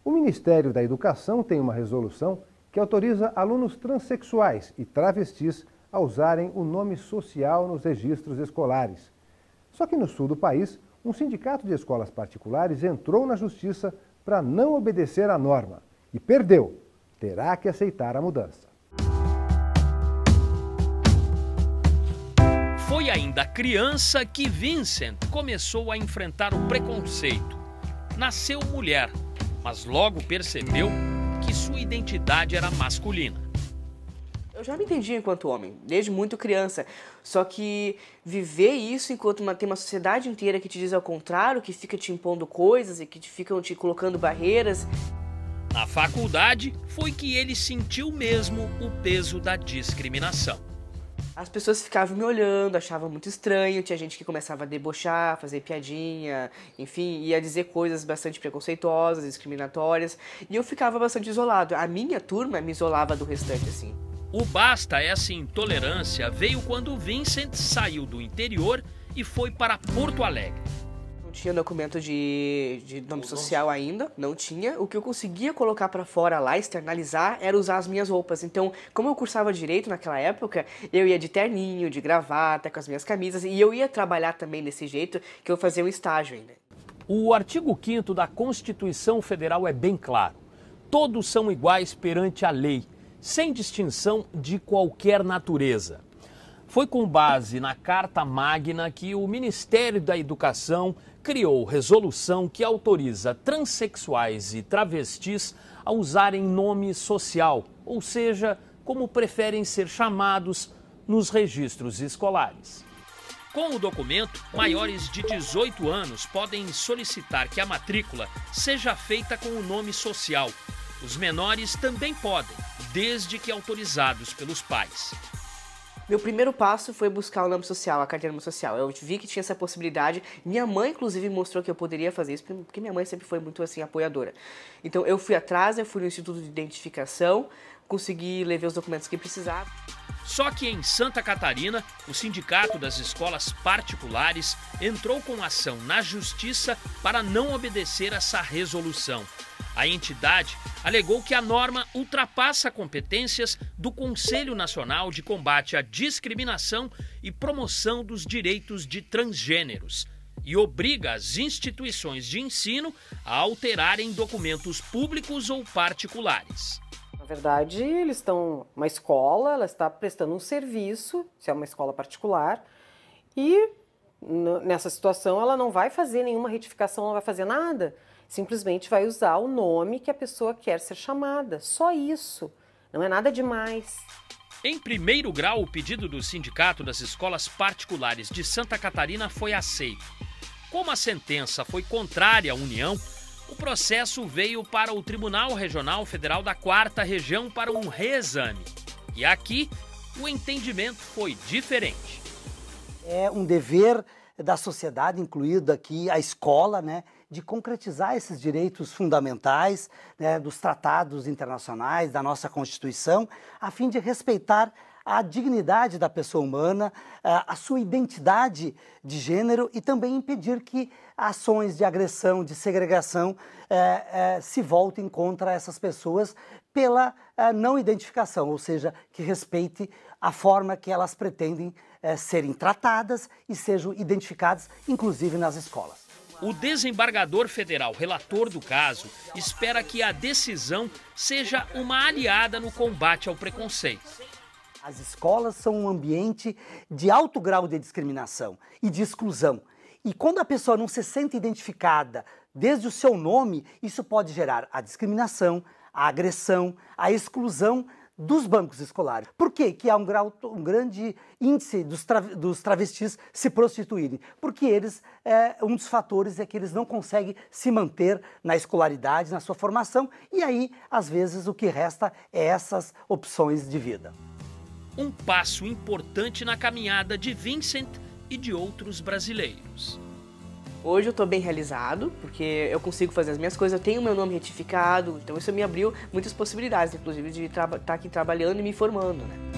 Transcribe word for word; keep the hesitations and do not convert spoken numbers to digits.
O Ministério da Educação tem uma resolução que autoriza alunos transexuais e travestis a usarem o nome social nos registros escolares. Só que no sul do país, um sindicato de escolas particulares entrou na justiça para não obedecer à norma e perdeu. Terá que aceitar a mudança. Foi ainda criança que Vincent começou a enfrentar o preconceito. Nasceu mulher, mas logo percebeu que sua identidade era masculina. Eu já me entendia enquanto homem, desde muito criança. Só que viver isso enquanto uma, tem uma sociedade inteira que te diz ao contrário, que fica te impondo coisas e que te ficam te colocando barreiras. Na faculdade, foi que ele sentiu mesmo o peso da discriminação. As pessoas ficavam me olhando, achavam muito estranho, tinha gente que começava a debochar, fazer piadinha, enfim, ia dizer coisas bastante preconceituosas, discriminatórias, e eu ficava bastante isolado. A minha turma me isolava do restante, assim. O basta essa intolerância veio quando Vincent saiu do interior e foi para Porto Alegre. Não tinha documento de, de nome social ainda, não tinha. O que eu conseguia colocar para fora lá, externalizar, era usar as minhas roupas. Então, como eu cursava direito naquela época, eu ia de terninho, de gravata, com as minhas camisas, e eu ia trabalhar também desse jeito, que eu fazia um estágio ainda. O artigo quinto da Constituição Federal é bem claro. Todos são iguais perante a lei, sem distinção de qualquer natureza. Foi com base na Carta Magna que o Ministério da Educação criou resolução que autoriza transexuais e travestis a usarem nome social, ou seja, como preferem ser chamados nos registros escolares. Com o documento, maiores de dezoito anos podem solicitar que a matrícula seja feita com o nome social. Os menores também podem, desde que autorizados pelos pais. Meu primeiro passo foi buscar o nome social, a carteira social. Eu vi que tinha essa possibilidade. Minha mãe, inclusive, mostrou que eu poderia fazer isso, porque minha mãe sempre foi muito, assim, apoiadora. Então, eu fui atrás, eu fui no Instituto de Identificação, consegui levar os documentos que precisava. Só que em Santa Catarina, o Sindicato das Escolas Particulares entrou com ação na Justiça para não obedecer essa resolução. A entidade alegou que a norma ultrapassa competências do Conselho Nacional de Combate à Discriminação e Promoção dos Direitos de Transgêneros e obriga as instituições de ensino a alterarem documentos públicos ou particulares. Na verdade, eles estão uma escola, ela está prestando um serviço, se é uma escola particular, e nessa situação ela não vai fazer nenhuma retificação, não vai fazer nada. Simplesmente vai usar o nome que a pessoa quer ser chamada. Só isso. Não é nada demais. Em primeiro grau, o pedido do Sindicato das Escolas Particulares de Santa Catarina foi aceito. Como a sentença foi contrária à União, o processo veio para o Tribunal Regional Federal da Quarta Região para um reexame. E aqui, o entendimento foi diferente. É um dever da sociedade, incluído aqui a escola, né, de concretizar esses direitos fundamentais, né, dos tratados internacionais, da nossa Constituição, a fim de respeitar a dignidade da pessoa humana, a sua identidade de gênero e também impedir que ações de agressão, de segregação eh, eh, se voltem contra essas pessoas pela eh, não identificação, ou seja, que respeite a forma que elas pretendem eh, serem tratadas e sejam identificadas, inclusive nas escolas. O desembargador federal relator do caso espera que a decisão seja uma aliada no combate ao preconceito. As escolas são um ambiente de alto grau de discriminação e de exclusão. E quando a pessoa não se sente identificada desde o seu nome, isso pode gerar a discriminação, a agressão, a exclusão dos bancos escolares. Por quê? Que há um, grau, um grande índice dos, tra dos travestis se prostituírem? Porque eles, é, um dos fatores é que eles não conseguem se manter na escolaridade, na sua formação, e aí, às vezes, o que resta é essas opções de vida. Um passo importante na caminhada de Vincent e de outros brasileiros. Hoje eu estou bem realizado, porque eu consigo fazer as minhas coisas, eu tenho meu nome retificado, então isso me abriu muitas possibilidades, inclusive de estar aqui trabalhando e me formando, né?